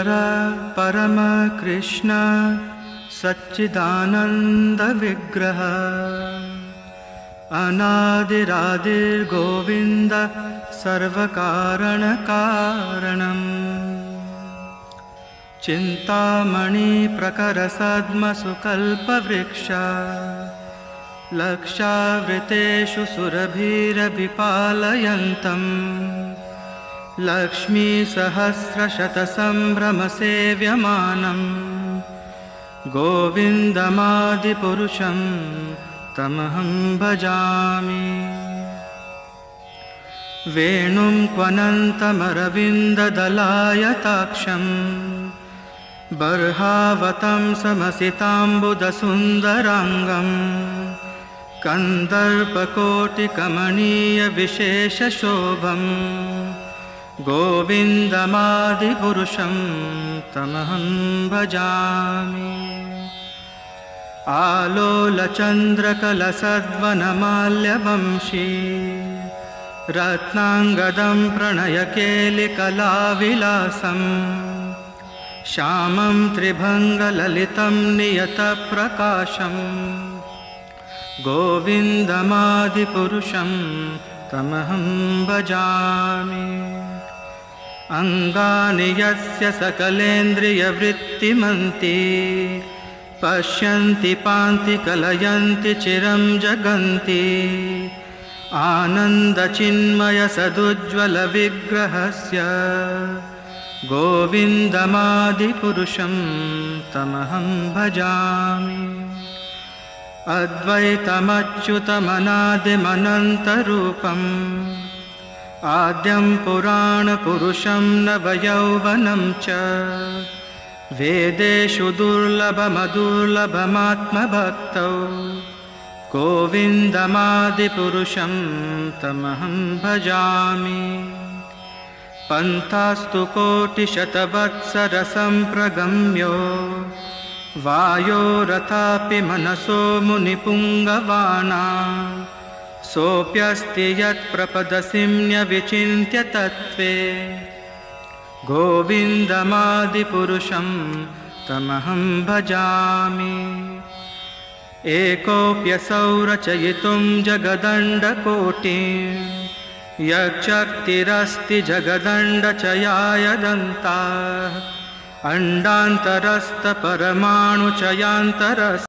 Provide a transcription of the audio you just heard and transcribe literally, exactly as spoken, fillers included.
ईश्वर परम कृष्ण सच्चिदानंद विग्रह अनादिरादिर्गोविंद सर्वकारण कारणम् चिंतामणि प्रकर सद्म सुकल्पवृक्ष लक्षावृतेषु सुरभिरभिपालयन्तम् लक्ष्मी सहस्रशतसंभ्रम सेव्यमानम् गोविन्दमादिपुरुषं तमहं भजामि। वेणुं क्वनन्तमरविन्ददलायताक्षम् बर्हावतं समसिताम्बुदसुन्दराङ्गम् कन्दर्पकोटिकमनीयविशेषशोभम् गोविन्दमादिपुरुषं तमहं भजामि। आलोलचन्द्रकलसद्वनमाल्यवंशी रत्नाङ्गदं प्रणयकेलिकलाविलासम् श्यामं त्रिभङ्गललितं नियतप्रकाशम् गोविन्दमादिपुरुषं तमहं भजामि। अङ्गानि यस्य सकलेन्द्रियवृत्तिमन्ति पश्यन्ति पान्ति कलयन्ति चिरं जगन्ति आनन्दचिन्मयसदुज्ज्वलविग्रहस्य गोविन्दमादिपुरुषं तमहं भजामि। अद्वैतमच्युतमनादिमनन्तरूपम् आद्यं पुराणपुरुषं नवयौवनं च वेदेषु दुर्लभमदुर्लभमात्मभक्तौ गोविन्दमादिपुरुषं तमहं भजामि। पन्थास्तु कोटिशतवत्सरसम्प्रगम्यो वायोरथापि मनसो मुनिपुङ्गवाना सोऽप्यस्ति यत्प्रपदसिम्न्यविचिन्त्य तत्त्वे गोविन्दमादिपुरुषं तमहं भजामि। एकोऽप्यसौ रचयितुं जगदण्डकोटिं यच्छक्तिरस्ति जगदण्डचयाय दन्ता अण्डान्तरस्थपरमाणुचयान्तरस्थ